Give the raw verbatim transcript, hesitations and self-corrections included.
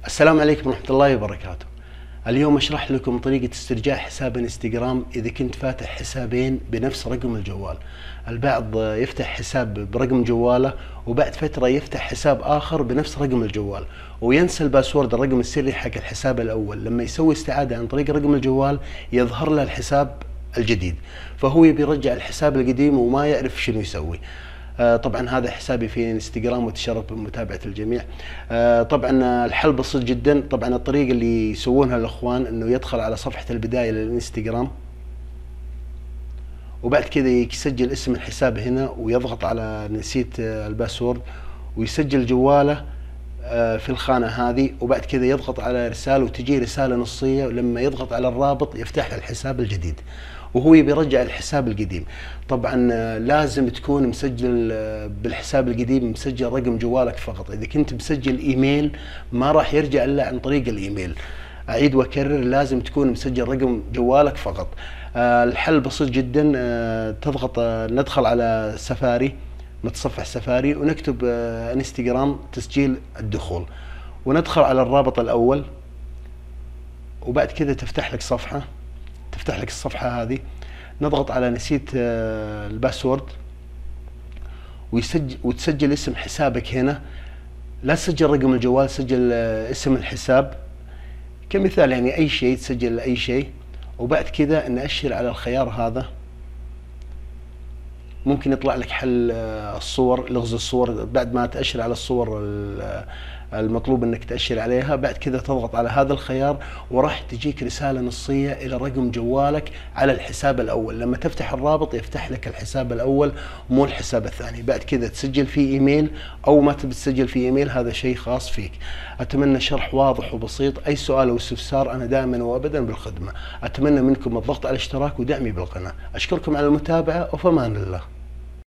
السلام عليكم ورحمة الله وبركاته. اليوم اشرح لكم طريقة استرجاع حساب انستغرام إذا كنت فاتح حسابين بنفس رقم الجوال. البعض يفتح حساب برقم جواله وبعد فترة يفتح حساب آخر بنفس رقم الجوال وينسى الباسورد الرقم السري حق الحساب الأول. لما يسوي استعادة عن طريق رقم الجوال يظهر له الحساب الجديد، فهو يبي يرجع الحساب القديم وما يعرف شنو يسوي. آه طبعا هذا حسابي في انستغرام وتشرف بمتابعة الجميع. آه طبعا الحل بسيط جدا. طبعا الطريقة اللي يسوونها الاخوان انه يدخل على صفحة البداية للانستغرام وبعد كذا يسجل اسم الحساب هنا ويضغط على نسيت الباسورد ويسجل جواله في الخانة هذه، وبعد كذا يضغط على رسالة وتجي رسالة نصية، ولما يضغط على الرابط يفتح له الحساب الجديد وهو يبي يرجع الحساب القديم. طبعا لازم تكون مسجل بالحساب القديم مسجل رقم جوالك فقط. اذا كنت مسجل ايميل ما راح يرجع الا عن طريق الايميل. اعيد واكرر، لازم تكون مسجل رقم جوالك فقط. الحل بسيط جدا. تضغط ندخل على سفاري، متصفح سفاري ونكتب انستغرام تسجيل الدخول وندخل على الرابط الاول، وبعد كذا تفتح لك صفحة تفتح لك الصفحة هذه. نضغط على نسيت الباسورد ويسجل وتسجل اسم حسابك هنا. لا تسجل رقم الجوال، سجل اسم الحساب كمثال، يعني اي شيء، تسجل اي شيء. وبعد كذا نأشر على الخيار هذا. ممكن يطلع لك حل الصور، لغز الصور. بعد ما تأشر على الصور المطلوب انك تأشر عليها، بعد كذا تضغط على هذا الخيار وراح تجيك رسالة نصية الى رقم جوالك على الحساب الاول. لما تفتح الرابط يفتح لك الحساب الاول مو الحساب الثاني. بعد كذا تسجل فيه ايميل او ما تبي تسجل فيه ايميل، هذا شيء خاص فيك. اتمنى شرح واضح وبسيط. اي سؤال او استفسار انا دائما وابدا بالخدمة. اتمنى منكم الضغط على الاشتراك ودعمي بالقناة. اشكركم على المتابعة وفي امان الله.